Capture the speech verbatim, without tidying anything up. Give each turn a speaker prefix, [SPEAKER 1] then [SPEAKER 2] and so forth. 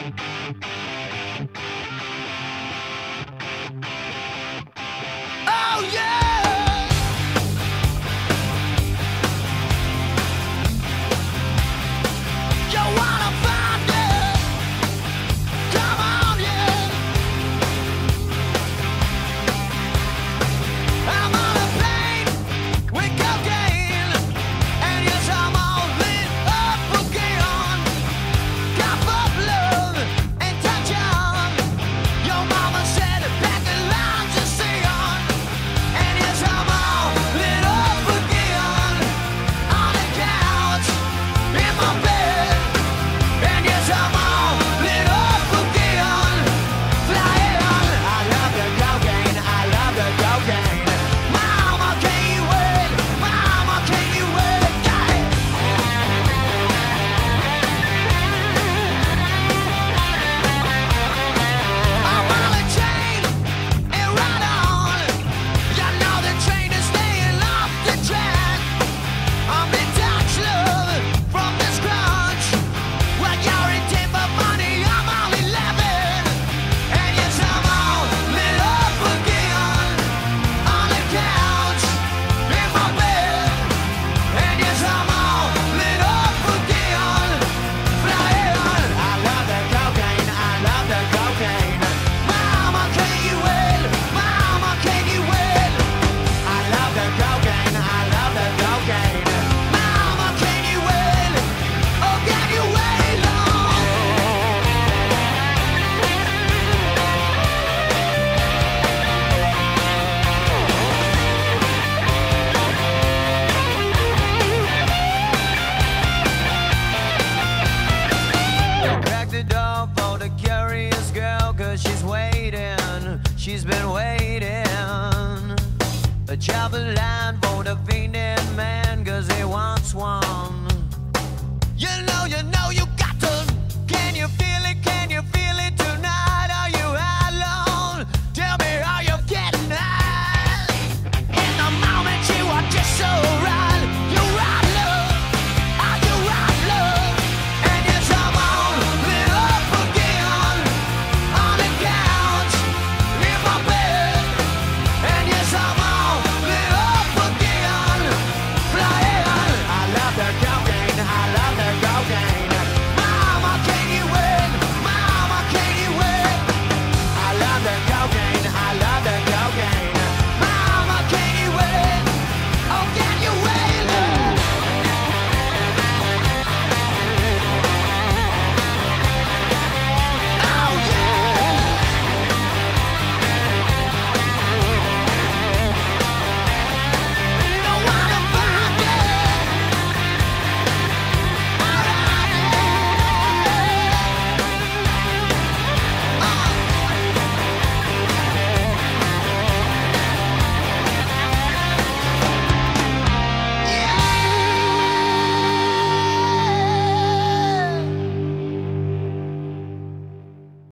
[SPEAKER 1] Oh yeah! You wanna find it? Come on, yeah! I'm on a plane with cocaine, and yes, I'm all lit up again. Cup of love and touch on. Your mama said back in line to see on. And yes, I'm all lit up again on the couch in my bed. And yes, I'm all lit up again flying. I love the cocaine, I love the cocaine. Mama, can you wait? Mama, can you wait? Yeah. I'm on a train and ride on. You know the train is staying off the track. I'm in touch, love, from the scratch. When you're in debt for money, I'm only eleven. And yes, I'm all lit up again on the couch in my bed. And yes, I'm all lit up again flying. I love the cocaine, I love the cocaine. Mama, can you wait? Mama, can you wait? I love the cocaine, I love the cocaine. Mama, can you wait? Oh, can you wait long? Crack the door for the curious girl, cause she's waiting. She's been waiting. A travel line for the fiending man, cause he wants one. You know, you know, you